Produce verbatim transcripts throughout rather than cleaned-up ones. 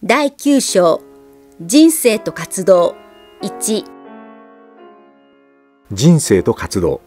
だいきゅう章人生と活動いち。 人生と活動。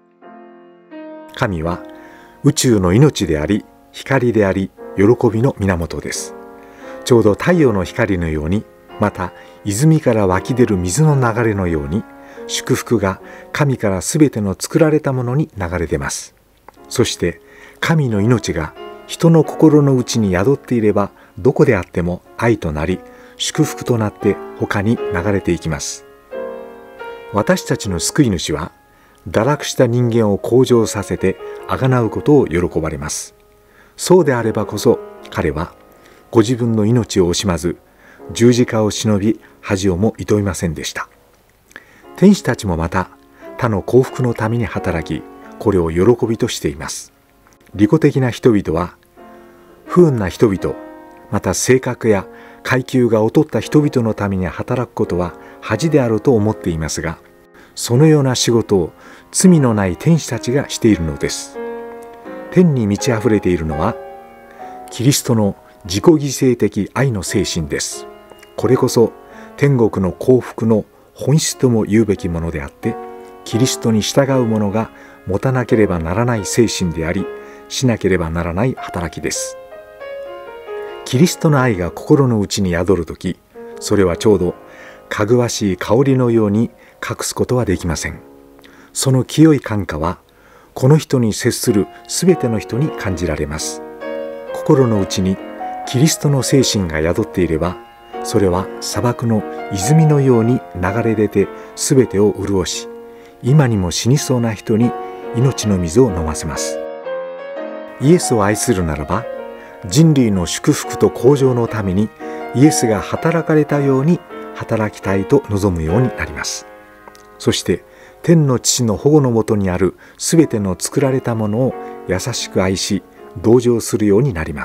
神は宇宙の命であり、光であり、喜びの源です。ちょうど太陽の光のように、また泉から湧き出る水の流れのように、祝福が神からすべての作られたものに流れ出ます。そして神の命が人の心の内に宿っていれば、どこであっても愛となり、祝福となって他に流れていきます。私たちの救い主は、堕落した人間を向上させて贖うことを喜ばれます。そうであればこそ、彼はご自分の命を惜しまず、十字架を忍び恥をもいといませんでした。天使たちもまた他の幸福のために働き、これを喜びとしています。利己的な人々は、不運な人々、また性格や階級が劣った人々のために働くことは恥であると思っていますが、そのような仕事を罪のない天使たちがしているのです。天に満ち溢れているのは、キリストの自己犠牲的愛の精神です。これこそ天国の幸福の本質とも言うべきものであって、キリストに従う者が持たなければならない精神であり、しなければならない働きです。キリストの愛が心の内に宿るとき、それはちょうどかぐわしい香りのように隠すことはできません。その清い感化は、この人に接するすべての人に感じられます。心の内にキリストの精神が宿っていれば、それは砂漠の泉のように流れ出てすべてを潤し、今にも死にそうな人に命の水を飲ませます。イエスを愛するならば、人類の祝福と向上のためにイエスが働かれたように働きたいと望むようになります。そして天の父の保護のもとにあるすべての作られたものを優しく愛し、同情するようになります。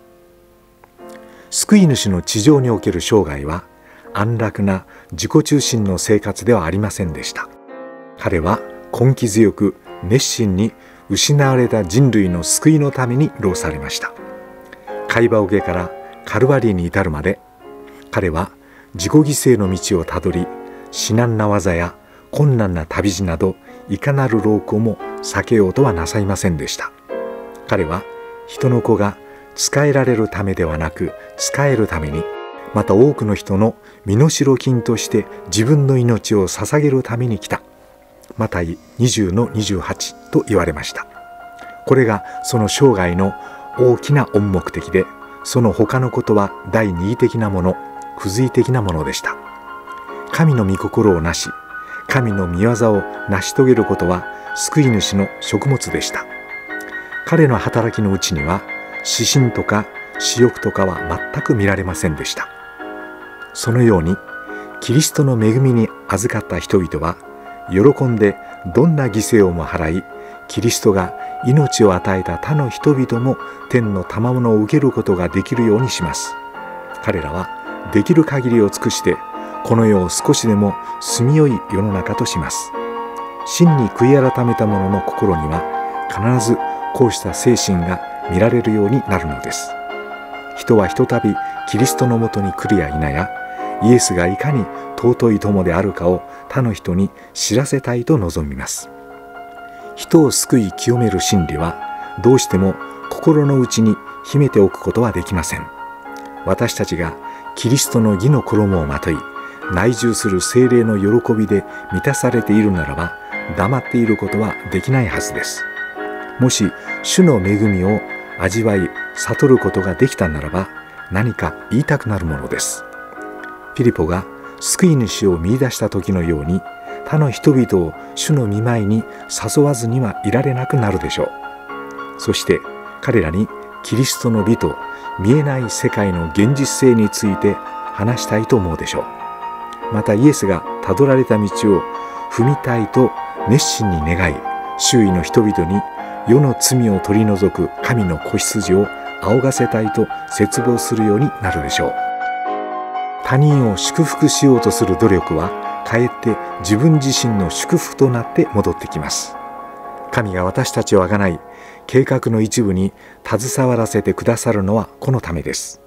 救い主の地上における生涯は安楽な自己中心の生活ではありませんでした。彼は根気強く熱心に失われた人類の救いのために労されました。海馬桶からカルバリーに至るまで、彼は自己犠牲の道をたどり、至難な技や困難な旅路などいかなる労苦も避けようとはなさいませんでした。彼は人の子が仕えられるためではなく仕えるために、また多くの人の身代金として自分の命を捧げるために来た。マタイにじゅうのにじゅうはちと言われました。これがその生涯の大きな恩目的で、その他のことは第二義的なもの、付随的なものでした。神の御心をなし、神の御業を成し遂げることは救い主の食物でした。彼の働きのうちには、私心とか私欲とかは全く見られませんでした。そのように、キリストの恵みに預かった人々は、喜んでどんな犠牲をも払い、キリストが命を与えた他の人々も天の賜物を受けることができるようにします。彼らはできる限りを尽くして、この世を少しでも住みよい世の中とします。真に悔い改めた者の心には、必ずこうした精神が見られるようになるのです。人はひとたびキリストのもとに来るや否や、イエスがいかに尊い友であるかを他の人に知らせたいと望みます。人を救い清める真理は、どうしても心の内に秘めておくことはできません。私たちがキリストの義の衣をまとい、内住する聖霊の喜びで満たされているならば、黙っていることはできないはずです。もし主の恵みを味わい悟ることができたならば、何か言いたくなるものです。ピリポが救い主を見出した時のように、他の人々を主の御前に誘わずにはいられなくなるでしょう。そして彼らにキリストの美と見えない世界の現実性について話したいと思うでしょう。またイエスがたどられた道を踏みたいと熱心に願い、周囲の人々に世の罪を取り除く神の子羊を仰がせたいと切望するようになるでしょう。他人を祝福しようとする努力は、かえって自分自身の祝福となって戻ってきます。神が私たちをあがない計画の一部に携わらせてくださるのはこのためです。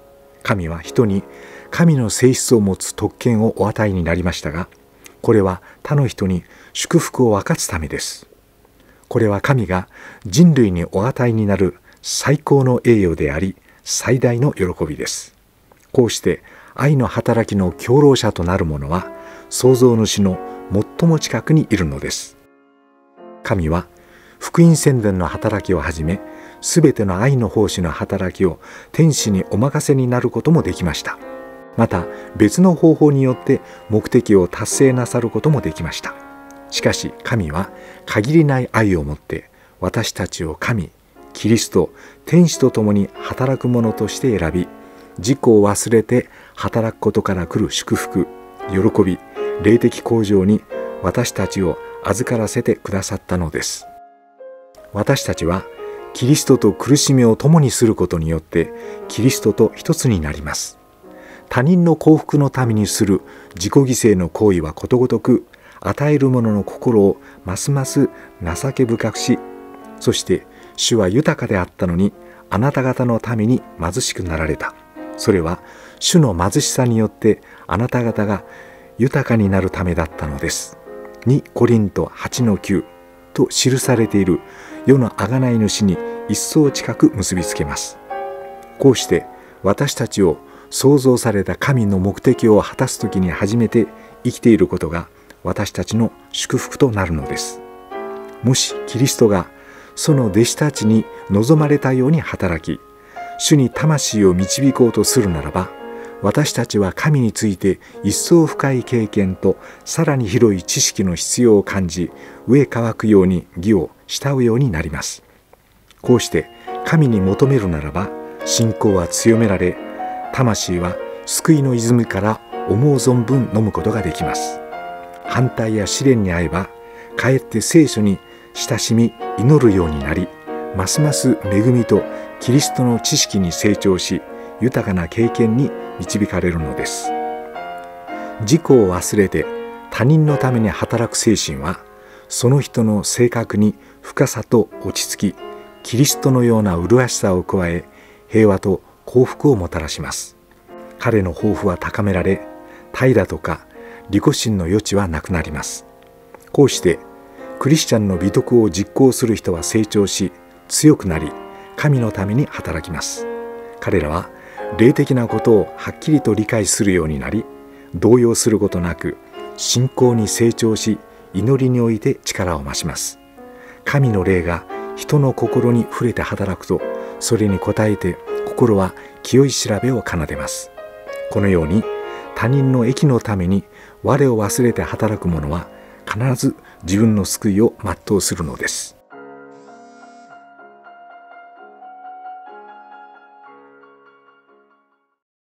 神は人に神の性質を持つ特権をお与えになりましたが、これは他の人に祝福を分かつためです。これは神が人類にお与えになる最高の栄誉であり、最大の喜びです。こうして愛の働きの共労者となる者は、創造主の最も近くにいるのです。神は福音宣伝の働きをはじめ、すべての愛の奉仕の働きを天使にお任せになることもできました。また別の方法によって目的を達成なさることもできました。しかし神は限りない愛をもって私たちを神、キリスト、天使と共に働く者として選び、自己を忘れて働くことから来る祝福、喜び、霊的向上に私たちを預からせてくださったのです。私たちはキリストと苦しみを共にすることによってキリストと一つになります。他人の幸福のためにする自己犠牲の行為はことごとく与える者の心をますます情け深くし、そして主は豊かであったのにあなた方のために貧しくなられた。それは主の貧しさによってあなた方が豊かになるためだったのです。にコリントはちのきゅうと記されている世の贖い主に一層近く結びつけます。こうして私たちを創造された神の目的を果たすときに初めて生きていることが私たちの祝福となるのです。もしキリストがその弟子たちに望まれたように働き、主に魂を導こうとするならば、私たちは神について一層深い経験とさらに広い知識の必要を感じ、上乾くように義を慕うようになります。こうして神に求めるならば、信仰は強められ、魂は救いの泉から思う存分飲むことができます。反対や試練に遭えば、かえって聖書に親しみ祈るようになり、ますます恵みとキリストの知識に成長し、豊かな経験に導かれるのです。自己を忘れて他人のために働く精神は、その人の性格に深さと落ち着き、キリストのような麗しさを加え、平和と幸福をもたらします。彼の抱負は高められ、怠惰とか利己心の余地はなくなります。こうしてクリスチャンの美徳を実行する人は成長し、強くなり、神のために働きます。彼らは霊的なことをはっきりと理解するようになり、動揺することなく信仰に成長し、祈りにおいて力を増します。神の霊が人の心に触れて働くと、それに応えて心は清い調べを奏でます。このように他人の益のために我を忘れて働く者は、必ず自分の救いを全うするのです。